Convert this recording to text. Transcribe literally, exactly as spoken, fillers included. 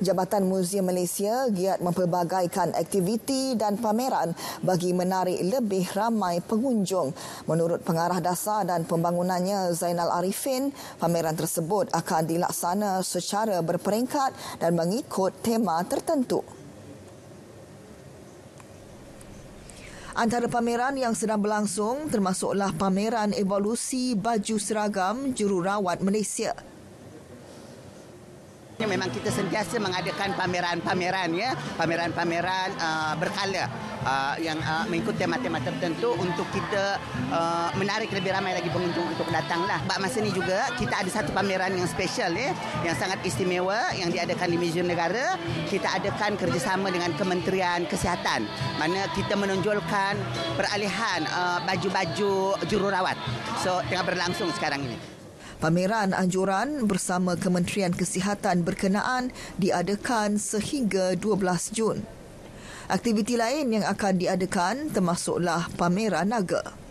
Jabatan Muzium Malaysia giat mempelbagaikan aktiviti dan pameran bagi menarik lebih ramai pengunjung. Menurut pengarah dasar dan pembangunannya Zainal Arifin, pameran tersebut akan dilaksana secara berperingkat dan mengikut tema tertentu. Antara pameran yang sedang berlangsung termasuklah pameran evolusi baju seragam jururawat Malaysia. Memang kita sentiasa mengadakan pameran-pameran ya, pameran-pameran uh, berkala uh, yang uh, mengikut tema-tema tertentu untuk kita uh, menarik lebih ramai lagi pengunjung untuk datanglah. Pada masa ini juga kita ada satu pameran yang special ya, yang sangat istimewa yang diadakan di Muzium Negara. Kita adakan kerjasama dengan Kementerian Kesihatan, mana kita menonjolkan peralihan uh, baju-baju jururawat. So tengah berlangsung sekarang ini. Pameran anjuran bersama Kementerian Kesihatan berkenaan diadakan sehingga dua belas Jun. Aktiviti lain yang akan diadakan termasuklah pameran naga.